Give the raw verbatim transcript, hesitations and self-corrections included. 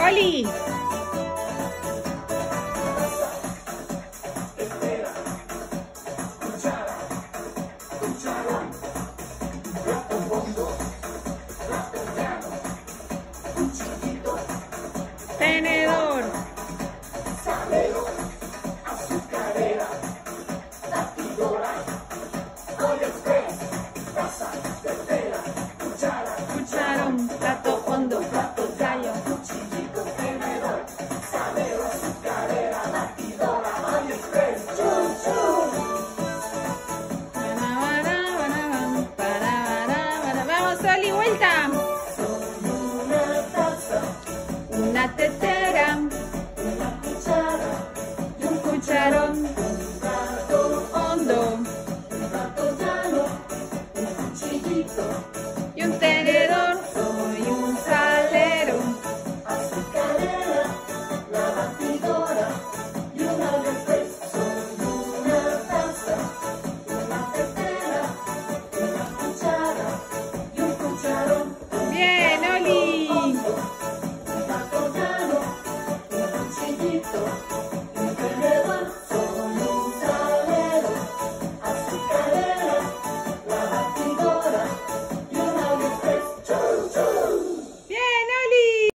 Oli. Tenedor. Salero, azucarera, batidora, Pollo Express, taza, tetera, cuchara, Cucharón, plato hondo, plato gallo. cuchillito, tenedor, salero, azucarera, batidora, Pollo Express, chum chum. Vamos, Oli, vuelta. Soy una taza, Una teta.